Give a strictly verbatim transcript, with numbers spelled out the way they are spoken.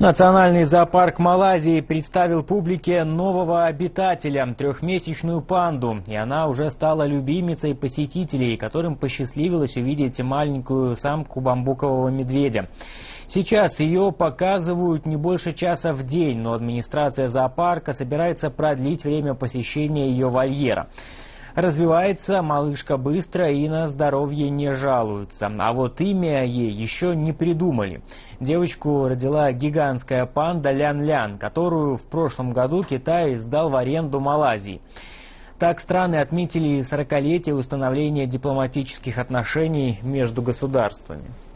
Национальный зоопарк Малайзии представил публике нового обитателя – трехмесячную панду. И она уже стала любимицей посетителей, которым посчастливилось увидеть маленькую самку бамбукового медведя. Сейчас ее показывают не больше часа в день, но администрация зоопарка собирается продлить время посещения ее вольера. Развивается малышка быстро и на здоровье не жалуется. А вот имя ей еще не придумали. Девочку родила гигантская панда Лян-Лян, которую в прошлом году Китай сдал в аренду Малайзии. Так страны отметили сорокалетие установления дипломатических отношений между государствами.